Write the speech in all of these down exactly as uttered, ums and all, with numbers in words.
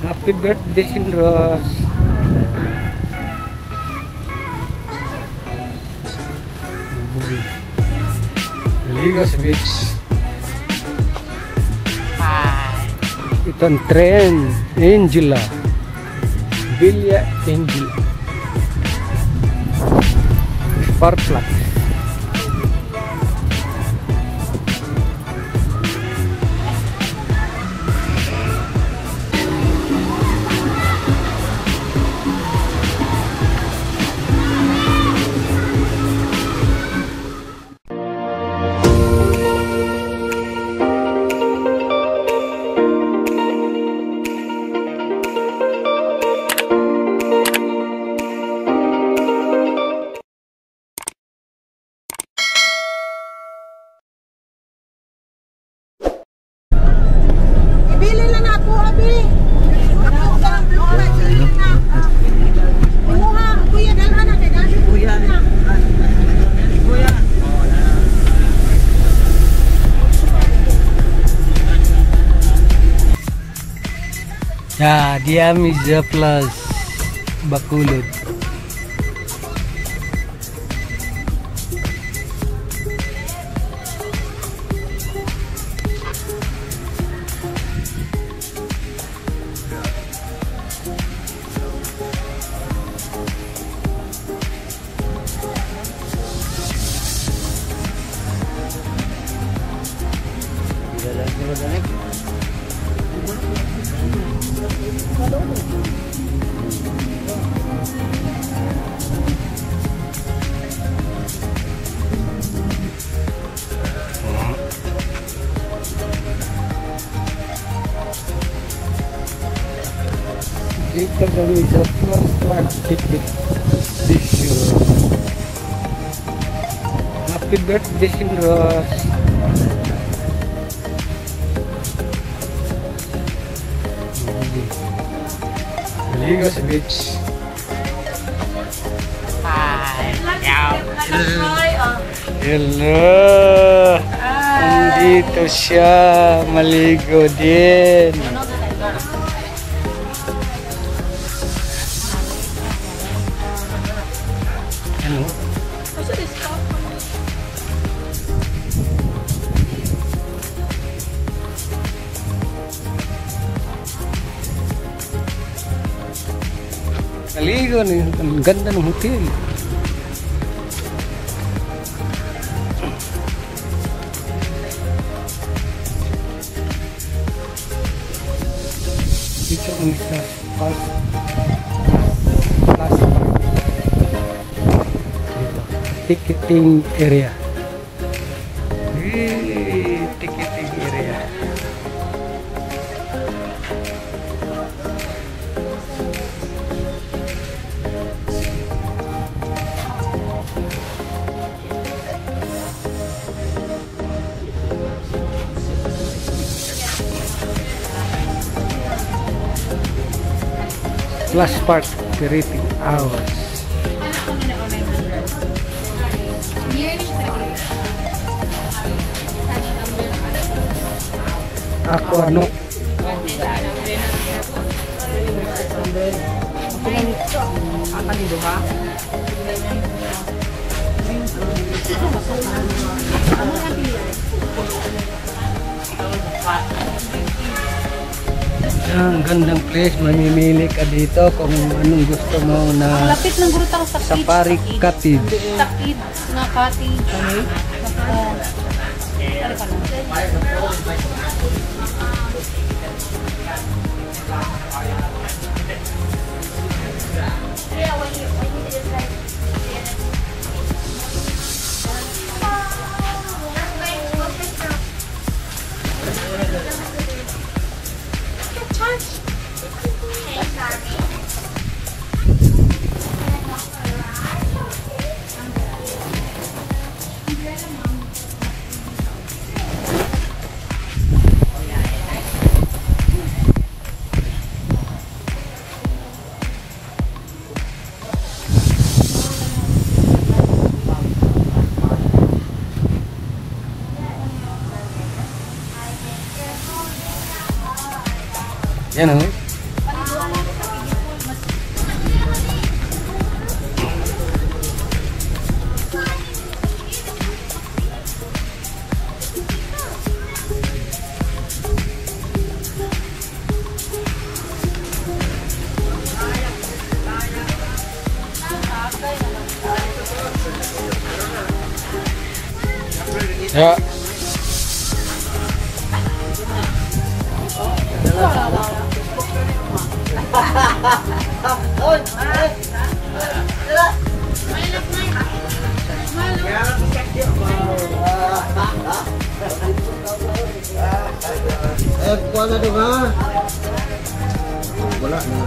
Happy birthday, Sinros. Ligos Beach. Ito ang tren. Angela. Villa Angela. Sparkplug. Ya, dia Miza Plus Bakulud. Kita kami sa Plus Ticket Issue. Happy birthday, Sinros. Ligos Beach. Hi. Hello. Nandito siya. Maligo din. Ano? Maligo nih, ang ganda ng hotel. Dito ang isa pas plus ticketing area. Wih, ticketing area. Plus Park operating hours. Ako ano? Ang gandang place, mamimili ka dito kung anong gusto mo na Lapit ng Grotang Sakid. Safari Cottage. Sakid nga cottage. Okay. Ano pa lang? Yan o. Ya. Eh, kuha na doon ha. Wala na.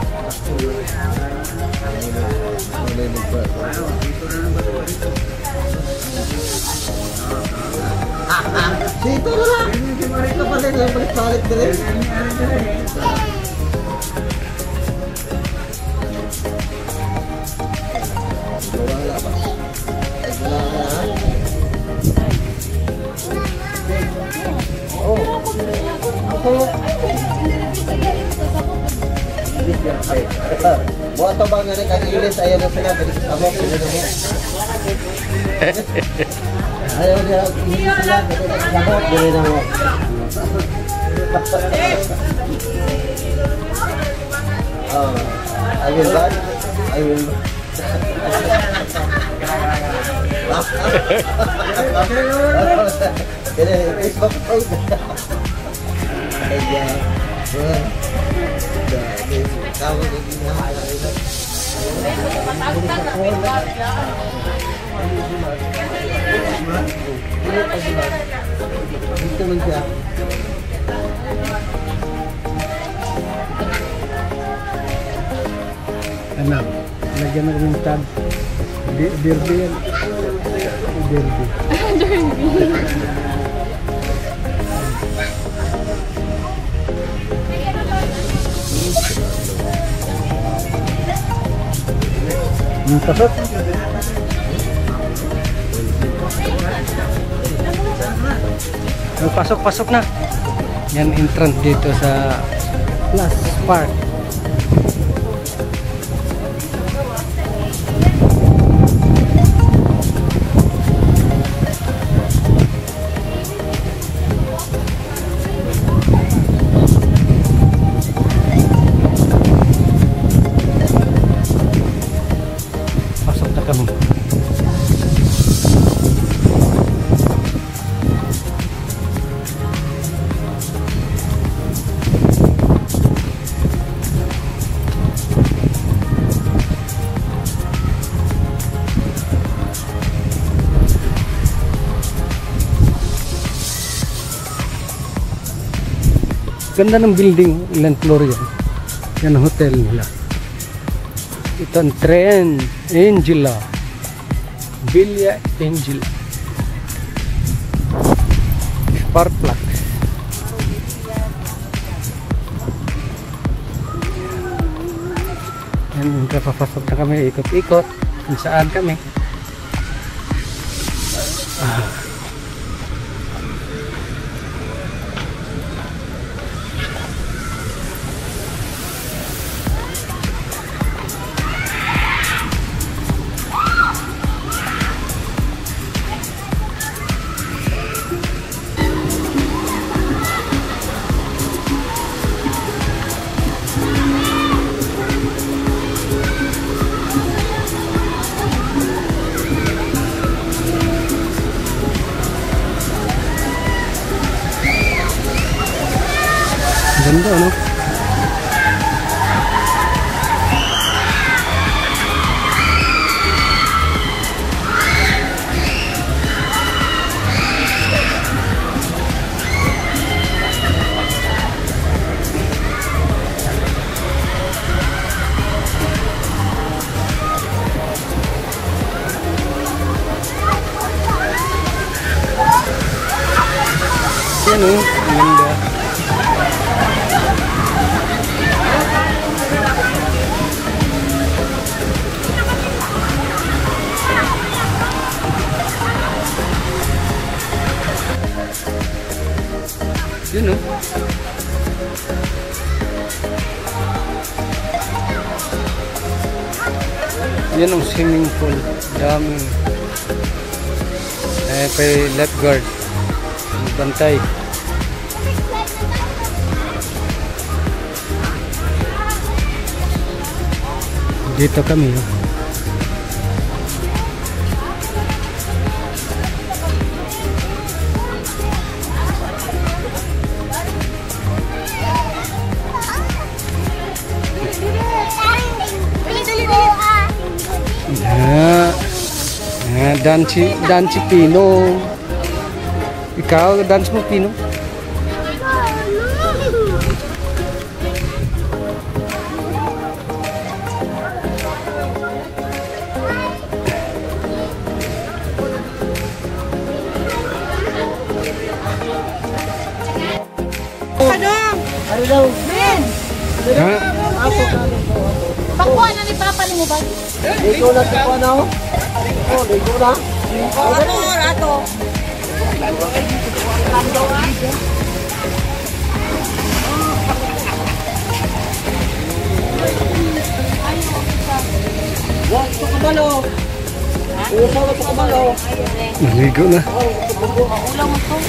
Dito na lang. Ito pala yung balik-balik na rin. Wala ba? Wala na ha. Oh. Buat bang ngene kan ilis ayo na sila dari kamu sila mo. Ayo dia ilis sila dari kamu dari mo. Oh, I will buy. I will. Ini Facebook post. Aja. Kamu begini itu aja. Enam. Lagyan ng rintan. Derby yan. Derby. Pasok. Pasok, pasok na. Yan entrance dito sa Plus Park. Kami. Ganda ng building, ilang floor yan. Yan ang hotel nila. Ito ang Tren Angela, Villa Angela, Sparkplug. Yan, papasok na kami, ikot-ikot kung saan kami. Ah. Ganda, no? Yan, oh. Ganda. Yun, no? Yan ang swimming pool. Dami. Eh, kay lifeguard. Bantay. Dito kami. Oh. Nag-dance, dance Pino. Ikaw, dance mo Pino? Ano daw? Ha? Ako kami po. Pakuha na ni Papa ni mo ba? Ligo na sa ano? Oh, ligo na. Ato, ato. Wah, ito kabalo. Ulo sa ito kabalo. Naligo na. Ulang mo to.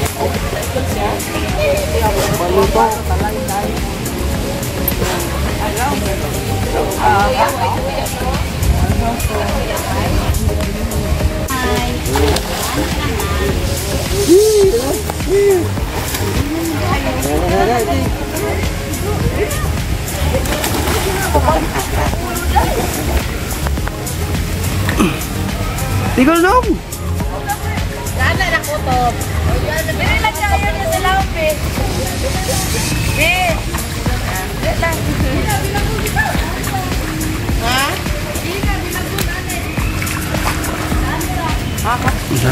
Tigol dong. Sana na kutob. Dili lang siya yun yung dalawang pe. Eh. Dili lang. Ha? Na.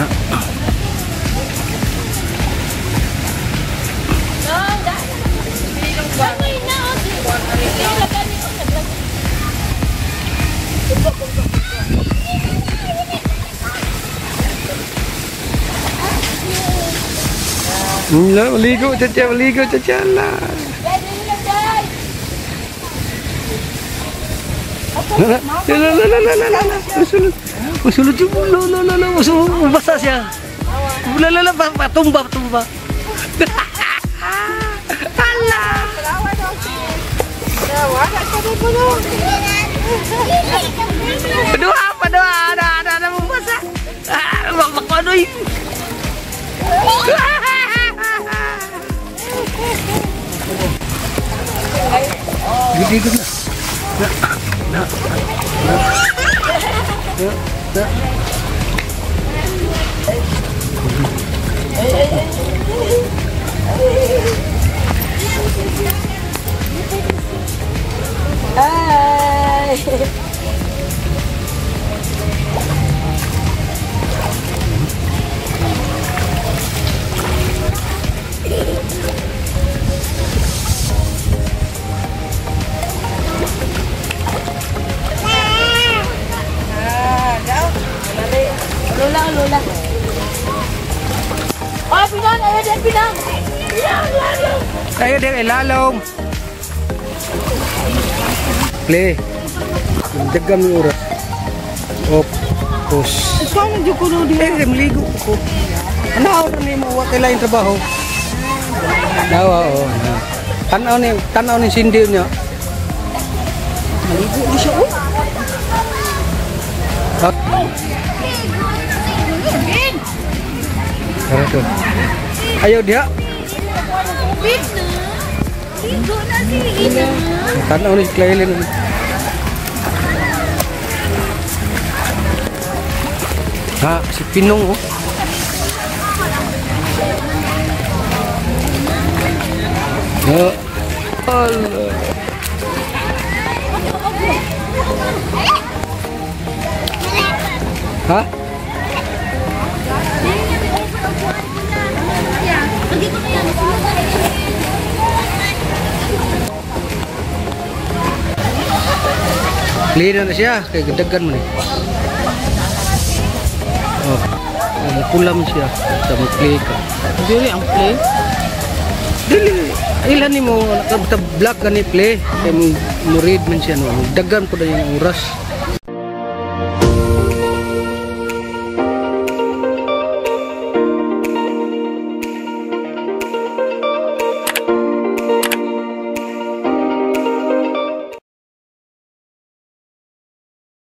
Wala, maligo, Chacha, maligo, Chacha lah. Lala, lala, lala, lala, lala, usulot, usulot yung ulo, lala, lala, usulot, basa siya. Lala, lala, patumba, patumba. Hala. Padua, padua, ada, ada, ada, mau basa. Ah, makanoy. Gede gede. Na, na, na, na, na. Hai. Lola, Lola. Oh, Pinang, ayo deh Pinang. Ayo deh, lalong. Play. Dagam yung oras. Op. Pus. Ikaw na dyan ko na di. Eh, maligo ko. Ano ako na mo? Wala lain trabaho. Dawa, oh. Tanaw ni, tanaw ni Cindy niya. Maligo na siya. Oh. Hot. Tara to. Ayaw dia. Ligo na si Ina. Tanaw ni Claylin. Ha, si Pinong oh. Ya Allah. Ha? Clear na siya, kay gadagan mo ni. Oh, kulam siya. Sa mag-play ka. Dili ang play. Dili, ilan ni mo, ta-vlog ka ni play. Kaya mo, mo read man siya, no. Dagan po na yung oras.